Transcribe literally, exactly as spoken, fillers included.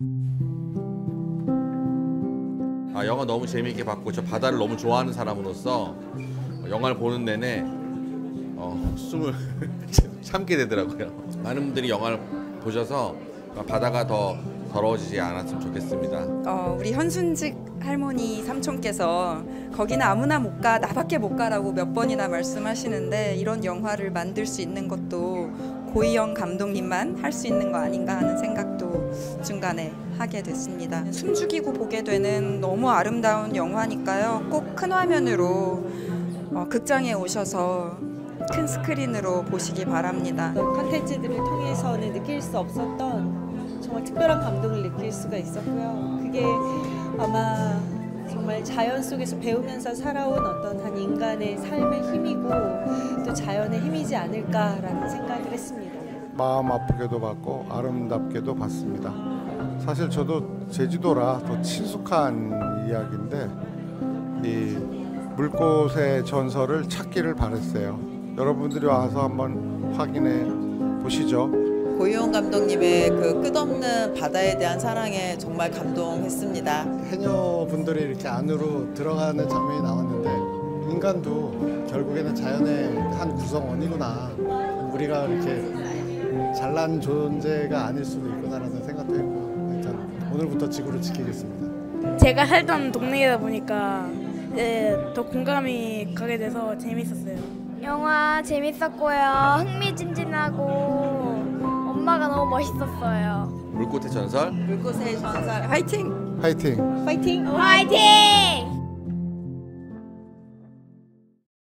아, 영화 너무 재미있게 봤고 저 바다를 너무 좋아하는 사람으로서 영화를 보는 내내 어, 숨을 참게 되더라고요. 많은 분들이 영화를 보셔서 바다가 더 더러워지지 않았으면 좋겠습니다. 어, 우리 현순직 할머니 삼촌께서 거기는 아무나 못 가, 나밖에 못 가라고 몇 번이나 말씀하시는데 이런 영화를 만들 수 있는 것도 고희영 감독님만 할 수 있는 거 아닌가 하는 생각도 중간에 하게 됐습니다. 숨죽이고 보게 되는 너무 아름다운 영화니까요. 꼭 큰 화면으로 어, 극장에 오셔서 큰 스크린으로 보시기 바랍니다. 컨텐츠들을 통해서는 느낄 수 없었던 정말 특별한 감동을 느낄 수가 있었고요. 그게 아마 정말 자연 속에서 배우면서 살아온 어떤 한 인간의 삶의 힘이고 또 자연의 힘이지 않을까라는 생각을 했습니다. 마음 아프게도 봤고 아름답게도 봤습니다. 사실 저도 제주도라 더 친숙한 이야기인데 이 물꽃의 전설을 찾기를 바랬어요. 여러분들이 와서 한번 확인해 보시죠. 고희영 감독님의 그 끝없는 바다에 대한 사랑에 정말 감동했습니다. 해녀분들이 이렇게 안으로 들어가는 장면이 나왔는데 인간도 결국에는 자연의 한 구성원이구나. 우리가 이렇게 잘난 존재가 아닐 수도 있구나라는 생각도 했고 일단 오늘부터 지구를 지키겠습니다. 제가 살던 동네이다 보니까 네, 더 공감이 가게 돼서 재밌었어요. 영화 재밌었고요. 흥미진진하고 엄마가 너무 멋있었어요. 물꽃의 전설. 물꽃의 전설 화이팅! 화이팅! 파이팅! 화이팅!